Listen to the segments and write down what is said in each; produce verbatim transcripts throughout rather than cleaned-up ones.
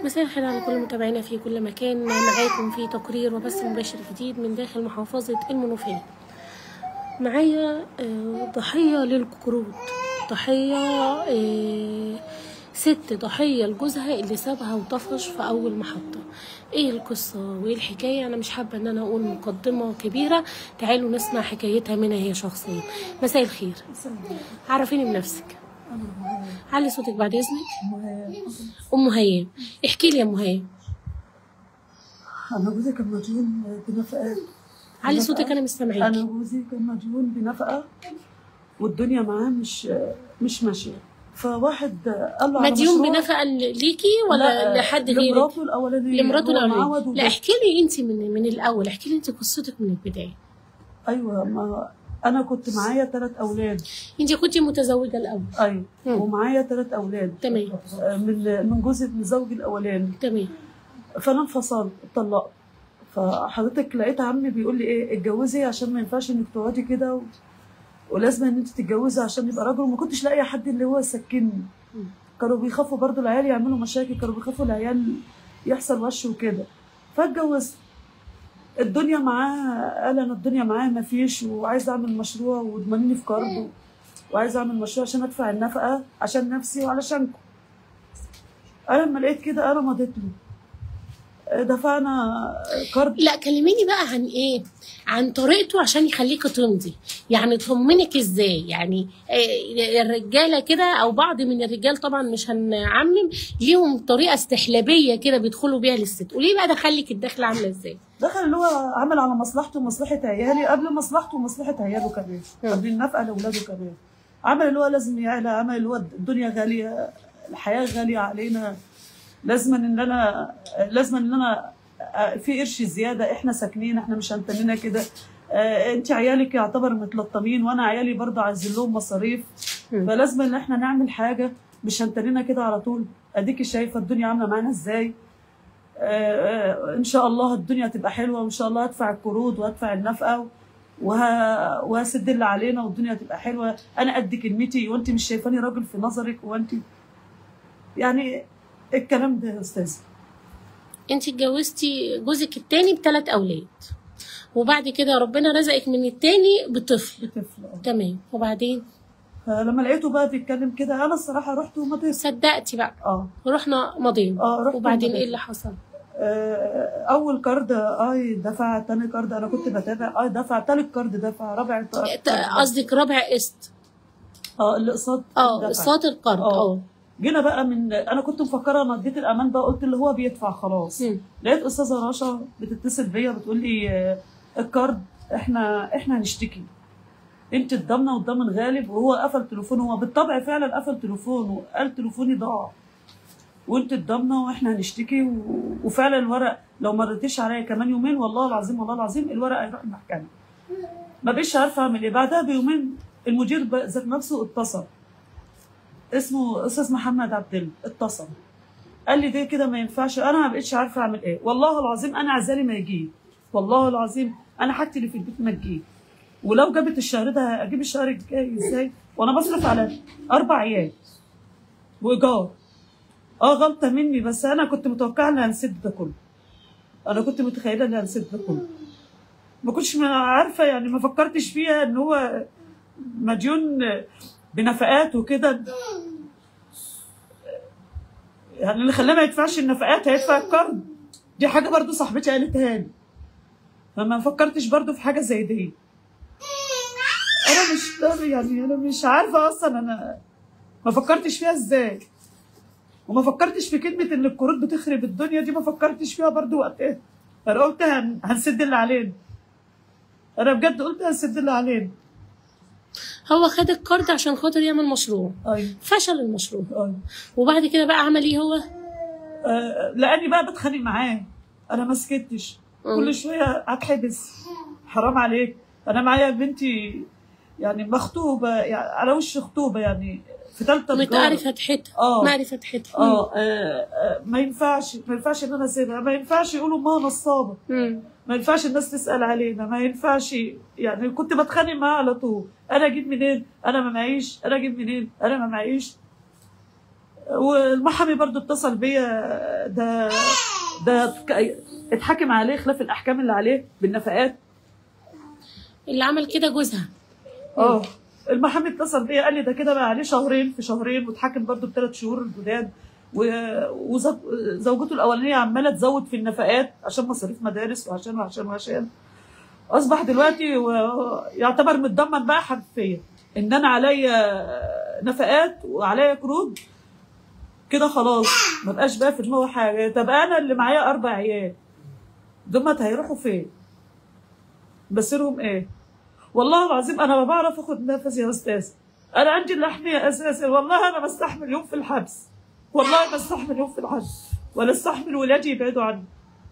مساء الخير على كل متابعينا في كل مكان. معاكم في تقرير وبث مباشر جديد من داخل محافظة المنوفية. معايا ضحية للكروت، ضحية ست ضحية لجوزها اللي سابها وطفش في أول محطة. ايه القصة وايه الحكاية؟ أنا مش حابة ان أنا أقول مقدمة كبيرة، تعالوا نسمع حكايتها منها هي شخصيا. مساء الخير، عرفيني بنفسك. علي صوتك بعد إذنك. أم هيام، احكي لي يا أم هيام. أنا جوزي كان مديون بنفقة. علي صوتك أنا مش سامعاكي. أنا جوزي كان مديون بنفقة والدنيا معاه مش مش ماشية، فواحد قال له على مديون مشروع. بنفقة ليكي ولا لحد غيرك؟ لمراته الأولانية. لمراته الأولانية. لا احكي لي أنت من من الأول، احكي لي أنت قصتك من البداية. أيوه، ما أنا كنت معايا ثلاث أولاد. أنت كنت متزوجة الأول؟ أيوه، ومعايا ثلاث أولاد. تمام. من من جوزي من زوجي الأولاني. تمام. فأنا انفصلت، اتطلقت. فحضرتك لقيت عمي بيقول لي ايه، اتجوزي عشان ما ينفعش انك تقعدي كده و... ولازم ان انت تتجوزي عشان يبقى راجل. وما كنتش لاقيه حد اللي هو يسكنني. كانوا بيخافوا برضو العيال يعملوا مشاكل، كانوا بيخافوا العيال يحصل وش وكده. فاتجوزت. الدنيا معاه، قال انا الدنيا معاه ما فيش وعايز اعمل مشروع وضمنيني في كارد، وعايز اعمل مشروع عشان ادفع النفقه عشان نفسي وعلشانكم. انا لما لقيت كده انا مضيت له، دفعنا كارد. لا كلميني بقى عن ايه، عن طريقته عشان يخليك تمضي، يعني طمنك ازاي. يعني الرجاله كده او بعض من الرجال، طبعا مش هنعمم، ليهم طريقه استحلابيه كده بيدخلوا بيها للست. قولي بقى دخلك الدخله عامله ازاي؟ دخل اللي هو عمل على مصلحته ومصلحه عيالي قبل مصلحته ومصلحه عياله كمان، قبل النفقه لاولاده كمان. عمل اللي هو لازم يعلى، عمل اللي هو الدنيا غاليه، الحياه غاليه علينا، لازم ان انا لازم ان انا في قرش زياده، احنا ساكنين، احنا مش هنتننا كده. اه انت عيالك يعتبر متلطمين وانا عيالي برضه عايزين لهم مصاريف، فلازم ان احنا نعمل حاجه، مش هنتننا كده على طول. اديكي شايفه الدنيا عامله معانا ازاي. اه اه ان شاء الله الدنيا هتبقى حلوه، وان شاء الله هدفع القروض وهدفع النفقه وه... وهسد اللي علينا والدنيا هتبقى حلوه. انا قد كلمتي وانت مش شايفاني راجل في نظرك، وانت يعني الكلام ده يا استاذ. انت اتجوزتي جوزك التاني بثلاث اولاد، وبعد كده ربنا رزقك من التاني بطفل. بطفل اه. تمام. وبعدين فلما لقيته بقى بيتكلم كده، انا الصراحه رحت ومضيت. صدقتي بقى؟ اه. رحنا مضينا. اه رحت. وبعدين ايه اللي حصل؟ آه اول كارد اي دفع، تاني كارد انا كنت بتابع اي دفع، تالت كارد دفع، رابع قصدك رابع قسط؟ اه الاقساط. اه اقساط القرض. اه جينا بقى من، انا كنت مفكره انا اديت الامان بقى، قلت اللي هو بيدفع خلاص. م. لقيت استاذه رشا بتتصل بيا بتقول لي آه الكارد احنا احنا هنشتكي، انت الضامنه والضامن غالب. وهو قفل تليفونه، هو بالطبع فعلا قفل تليفونه وقال تليفوني ضاع، وانت الضامنه واحنا هنشتكي. و... وفعلا الورق لو ما ردتش عليا كمان يومين والله العظيم والله العظيم الورق هيروح المحكمه. ما بقيتش عارفه اعمل ايه. بعدها بيومين المدير ذات نفسه اتصل، اسمه استاذ محمد عبد الله، اتصل قال لي ده كده ما ينفعش. انا ما بقتش عارفه اعمل ايه والله العظيم. انا عزالي ما يجي، والله العظيم انا حاجتي اللي في البيت ما تجي، ولو جابت الشهر ده اجيب الشهر الجاي ازاي وانا بصرف على اربع عيال وايجار. اه غلطه مني، بس انا كنت متوقعه ان هنسد ده كله، انا كنت متخيله ان هنسد ده كله، ما كنتش عارفه يعني، ما فكرتش فيها ان هو مديون بنفقات وكده. يعني اللي خلاه ما يدفعش النفقات هيدفع القرض، دي حاجه برضو صاحبتي قالتها لي، فما فكرتش برضو في حاجه زي دي. انا مش يعني انا مش عارفه اصلا انا ما فكرتش فيها ازاي، وما فكرتش في كلمه ان القروض بتخرب الدنيا دي، ما فكرتش فيها برضو وقتها. انا قلت هن... هنسد اللي علينا، انا بجد قلت هنسد اللي علينا. هو خد الكارد عشان خاطر يعمل مشروع. أيوة. فشل المشروع. أيوة. وبعد كده بقى عمل ايه هو؟ آه لاني بقى بتخانق معاه، انا ما سكتش، كل شويه هتحبس، حرام عليك. انا معايا بنتي يعني مخطوبه، يعني على وش خطوبه، يعني في ثالثه تجاره، معرفه حيتها. اه معرفه حيتها. اه ما ينفعش ما ينفعش ان انا اسيبها، ما ينفعش يقولوا ماما نصابه، ما ينفعش الناس تسال علينا، ما ينفعش. يعني كنت بتخانق معاه على طول، انا اجيب منين؟ انا ما معيش، انا اجيب منين؟ انا ما معيش. والمحامي برضو اتصل بيا، ده ده اتحكم عليه خلاف الاحكام اللي عليه بالنفقات. اللي عمل كده جوزها. اه المحامي اتصل بيا قال لي ده كده بقى عليه شهرين في شهرين، واتحكم برضو بثلاث شهور الجداد، وزوجته الاولانيه عماله تزود في النفقات عشان مصاريف مدارس وعشان وعشان وعشان اصبح دلوقتي يعتبر متضمن بقى حرفيا ان انا عليا نفقات وعليا قروض كده، خلاص ما بقاش بقى في دماغه حاجه. طب انا اللي معايا اربع عيال دول هيروحوا فين؟ بصيرهم ايه؟ والله العظيم انا ما بعرف اخد نفس يا استاذ، انا عندي اللحميه اساسا، والله انا بستحمل يوم في الحبس، والله بستحمل يوم في الحبس، ولا استحمل ولادي يبعدوا عني،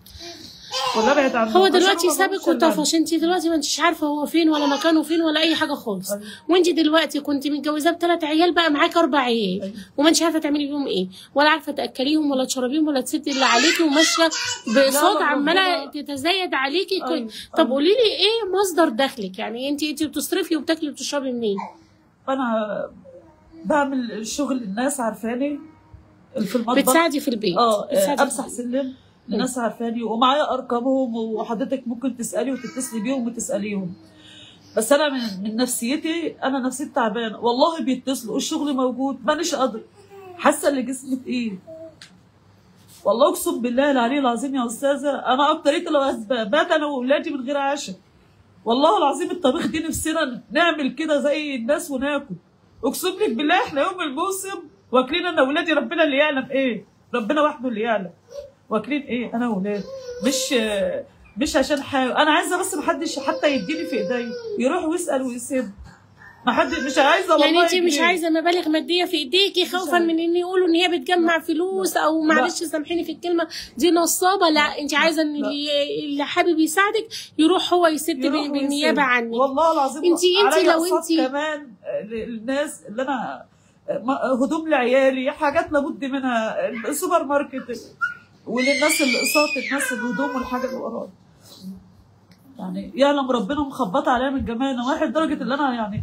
ولا ابعد عنهم. هو دلوقتي سابك وطفش، انت دلوقتي ما انتش عارفه هو فين ولا مكانه فين ولا اي حاجه خالص. أيوة. وانت دلوقتي كنت متجوزاه بثلاث عيال، بقى معاك اربع عيال. أيوة. وما انتش عارفه تعملي بيهم ايه، ولا عارفه تاكليهم ولا تشربيهم ولا تسدي اللي عليكي، وماشيه باقساط عماله تتزايد عليكي. أيوة. طب قولي لي ايه مصدر دخلك؟ يعني انت انت بتصرفي وبتاكلي وبتشربي منين؟ انا بعمل شغل الناس عارفاني في المطبخ، بتساعدي في البيت. اه امسح سلم الناس عارفاني ومعايا ارقامهم، وحضرتك ممكن تسالي وتتصلي بيهم وتساليهم. بس انا من, من نفسيتي، انا نفسيتي تعبانه والله، بيتصلوا الشغل موجود مانيش قادره، حاسه ان جسمي تقيل والله، اقسم بالله العلي العظيم يا استاذه. انا اكتريت لو بات انا واولادي من غير عشاء، والله العظيم الطبيخ دي نفسنا نعمل كده زي الناس وناكل، اقسم لك بالله احنا يوم الموسم واكلين انا واولادي، ربنا اللي يعلم ايه، ربنا وحده اللي يعلم واكلين ايه انا واولاد، مش مش عشان حاجه، انا عايزه بس محدش حتى يديني في ايدي، يروح ويسال ويسيب، ما حد مش عايزه والله. يعني انت مش عايزه مبالغ ماديه في ايديكي خوفا من ان يقولوا ان هي بتجمع فلوس، او معلش سامحيني في الكلمه دي نصابه؟ لا انت عايزه ان اللي, اللي حابب يساعدك يروح هو يسد بالنيابه عنك. والله العظيم انت انت لو انت كمان الناس اللي انا هدوم لعيالي، حاجات لابد منها، السوبر ماركت، وللناس اللي قساط الناس الهدوم والحاجه اللي وراها، يعني يعلم ربنا مخبطه عليا من جميع النواحي، لدرجه ان انا يعني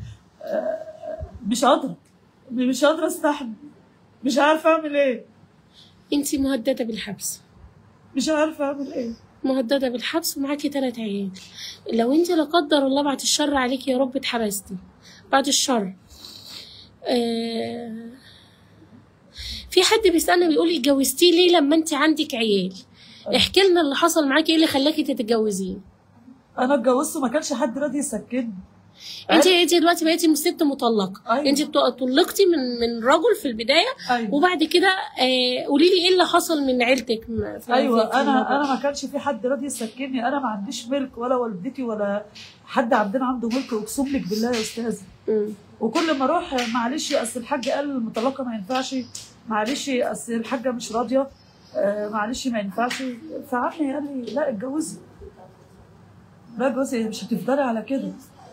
مش قادره مش قادره استحمل، مش عارفه اعمل ايه. انت مهدده بالحبس، مش عارفه اعمل ايه، مهدده بالحبس ومعاكي ثلاث عيال. لو انت لا قدر الله بعد الشر عليكي يا رب اتحبستي بعد الشر، آه في حد بيسالنا بيقول اتجوزتيه ليه لما انت عندك عيال؟ احكي لنا اللي حصل معاكي، ايه اللي خلاكي تتجوزيه؟ انا اتجوزت وما كانش حد راضي يسكتني. انت انت دلوقتي بقيتي ست مطلقه. أيوة. انت طلقتي من من رجل في البدايه. أيوة. وبعد كده آه قولي لي ايه اللي حصل من عيلتك؟ ايوه انا انا ما كانش في حد راضي يسكنني، انا ما عنديش ملك، ولا والدتي ولا حد عندنا عنده ملك، اقسم لك بالله يا استاذه. وكل ما اروح معلش اصل الحاج قال المطلقه ما ينفعش، معلش اصل الحاجه مش راضيه، آه معلش ما ينفعش، فعمي قال لي لا اتجوزي، لا اتجوزي مش هتفضلي على كده.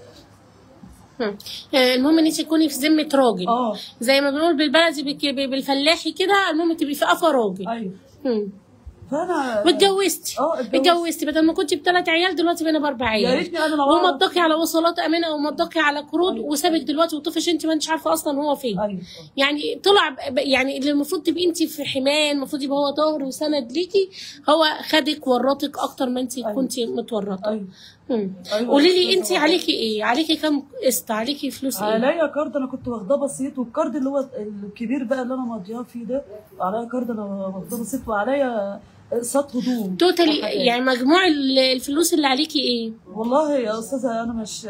المهم ان انت تكوني في ذمه راجل. اه زي ما بنقول بالبلدي بالفلاحي كده، المهم تبقي في قفا راجل. ايوه. امم فانا واتجوزتي. اه اتجوزتي بدل ما كنتي بثلاث عيال دلوقتي بقينا باربع عيال. يا ريتني انا لو ومضاكي على وصلات امانه ومضاكي على قروض. أيوة. وسابك دلوقتي وطفش، انت ما انتش عارفه اصلا هو فين. أيوة. يعني طلع يعني اللي المفروض تبقي انت في حمايه، المفروض يبقى هو ظهر وسند ليكي، هو خدك ورطك اكتر ما انت. أيوة. كنتي متورطه. ايوه. أيوة. قولي لي انت عليكي ايه؟ عليكي كام قسط؟ عليكي فلوس ايه؟ عليا كارد انا كنت واخداه بسيط، والكارد اللي هو الكبير بقى اللي انا ماضياه فيه ده، عليا كارد انا واخداه بسيط، وعليا اقساط هدوم توتالي. يعني مجموع الفلوس اللي عليكي ايه؟ والله يا استاذه انا مش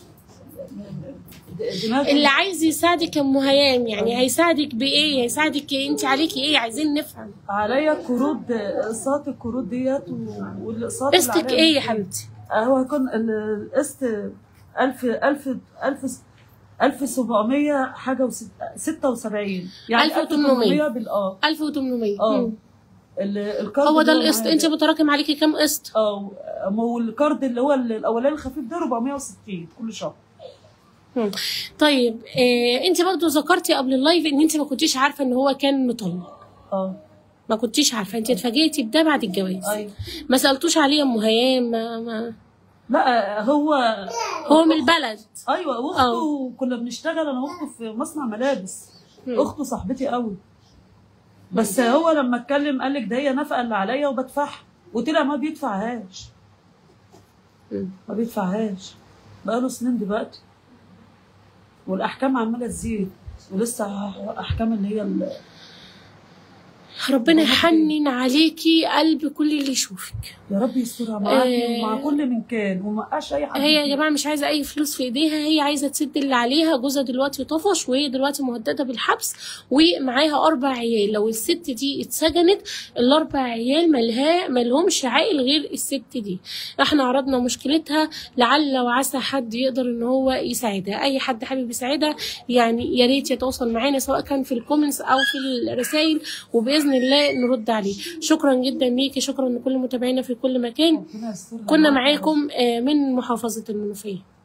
دماغي. اللي عايز يساعدك يا ام هيام يعني هيساعدك بايه؟ هيساعدك ايه؟ انت عليكي ايه؟ عايزين نفهم. عليا قروض، اقساط القروض ديت، والاقساط قسطك ايه يا حبيبتي؟ هو كان القسط ألف ألف ألف ألف وسبعمية حاجه وستة وسبعين، يعني ألف وثمانمية بال اه ألف وثمانمية. اه الكارد هو ده القسط. انت متراكم عليكي كام قسط؟ اه والكارد اللي هو الاولاني الخفيف ده أربعمية وستين كل شهر. طيب آه انت برضو ذكرتي قبل اللايف ان انت ما كنتيش عارفه ان هو كان مطلق. اه ما كنتيش عارفه، انت اتفاجئتي بده بعد الجواز. ايوه. ما سالتوش عليه يا ام هيام؟ ما, ما لا هو هو من البلد. ايوه واخته كنا بنشتغل انا واخته في مصنع ملابس. م. اخته صاحبتي قوي بس هو لما اتكلم قال لك ده هي نفقه اللي عليا وبدفعها، وطلع ما بيدفعهاش. ما بيدفعهاش بقاله سنين دلوقتي، والاحكام عماله تزيد، ولسه احكام اللي هي اللي ربنا يحنن عليكي قلب كل اللي يشوفك. يا رب يسترها معاكي ومع كل من كان، ومبقاش اي حد. هي يا جماعه مش عايزه اي فلوس في ايديها، هي عايزه تسد اللي عليها. جوزها دلوقتي طفش، وهي دلوقتي مهدده بالحبس، ومعاها اربع عيال. لو الست دي اتسجنت الاربع عيال مالها مالهمش عائل غير الست دي. احنا عرضنا مشكلتها، لعل وعسى حد يقدر ان هو يساعدها. اي حد حابب يساعدها يعني يا ريت يتواصل معانا، سواء كان في الكومنتس او في الرسائل، وباذن الله نرد عليه. شكرا جدا ليكي، شكرا لكل متابعينا في كل مكان. كنا معاكم من محافظة المنوفية.